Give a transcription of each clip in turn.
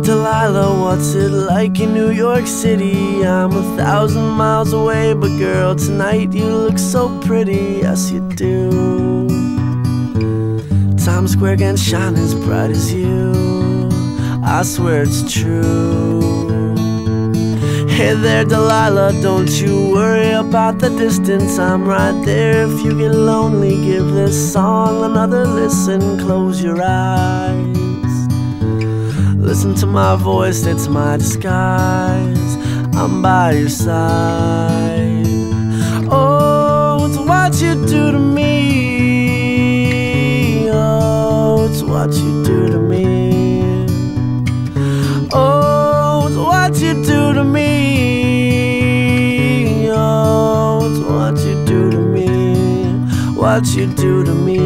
Delilah, what's it like in New York City? I'm 1,000 miles away, but girl, tonight you look so pretty, yes you do. Times Square can't shine as bright as you, I swear it's true. Hey there Delilah, don't you worry about the distance, I'm right there. If you get lonely, give this song another listen. Close your eyes, listen to my voice, it's my disguise, I'm by your side. Oh, it's what you do to me, oh, it's what you do to me. Oh, it's what you do to me, oh, it's what you do to me, what you do to me.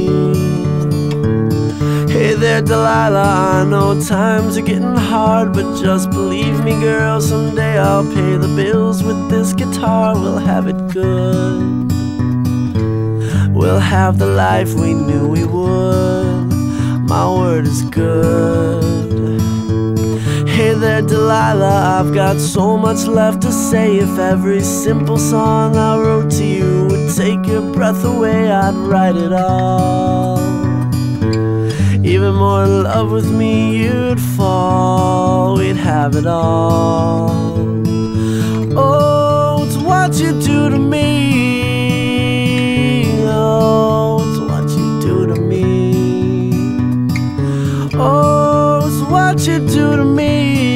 Hey there Delilah, I know times are getting hard, but just believe me girl, someday I'll pay the bills with this guitar. We'll have it good, we'll have the life we knew we would, my word is good. Hey there Delilah, I've got so much left to say. If every simple song I wrote to you would take your breath away, I'd write it all. Even more in love with me you'd fall, we'd have it all. Oh, it's what you do to me, oh, it's what you do to me. Oh, it's what you do to me,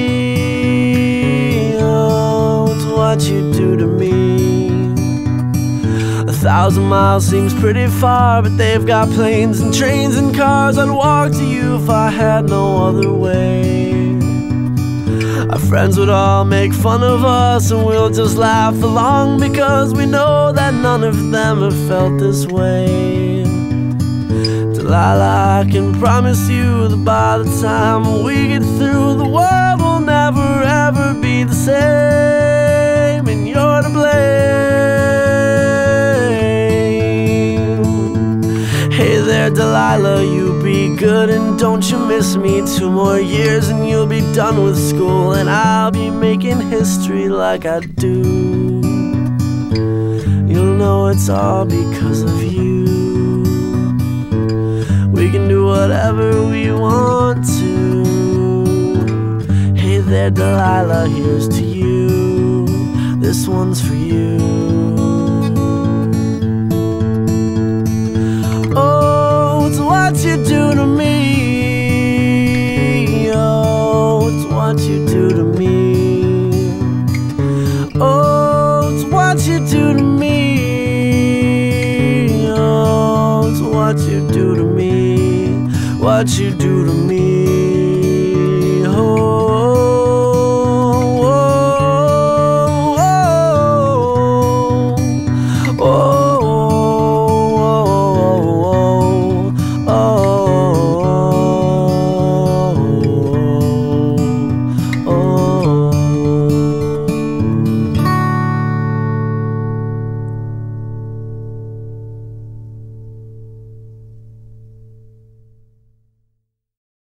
oh, it's what you do to me. 1,000 miles seems pretty far, but they've got planes and trains and cars. I'd walk to you if I had no other way. Our friends would all make fun of us, and we'll just laugh along, because we know that none of them have felt this way. Delilah, I can promise you that by the time we get through, the world will never ever be the same, and you're to blame. Hey there Delilah, you be good and don't you miss me. 2 more years and you'll be done with school, and I'll be making history like I do. You'll know it's all because of you. We can do whatever we want to. Hey there Delilah, here's to you, this one's for you. Oh, it's what you do to me, oh, it's what you do to me. Oh, it's what you do to me, oh, it's what you do to me, what you do to me.